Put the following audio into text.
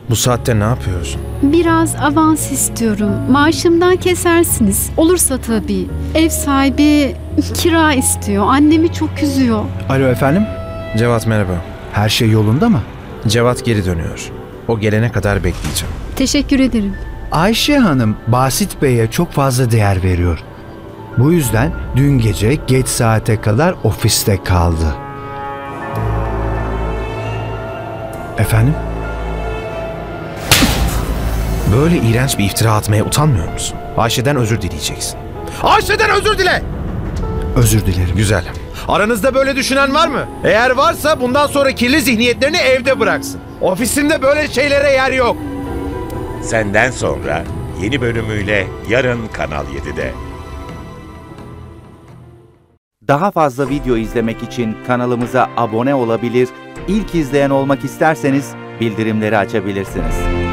Bu saatte ne yapıyorsun? Biraz avans istiyorum. Maaşımdan kesersiniz. Olursa tabii. Ev sahibi kira istiyor. Annemi çok üzüyor. Alo efendim? Cevat merhaba. Her şey yolunda mı? Cevat geri dönüyor. O gelene kadar bekleyeceğim. Teşekkür ederim. Ayşe Hanım, Basit Bey'e çok fazla değer veriyor. Bu yüzden dün gece geç saate kadar ofiste kaldı. Efendim? Böyle iğrenç bir iftira atmaya utanmıyor musun? Ayşe'den özür dileyeceksin. Ayşe'den özür dile! Özür dilerim. Güzel. Aranızda böyle düşünen var mı? Eğer varsa bundan sonra kirli zihniyetlerini evde bıraksın. Ofisimde böyle şeylere yer yok. Senden Sonra yeni bölümüyle yarın Kanal 7'de. Daha fazla video izlemek için kanalımıza abone olabilir, ilk izleyen olmak isterseniz bildirimleri açabilirsiniz.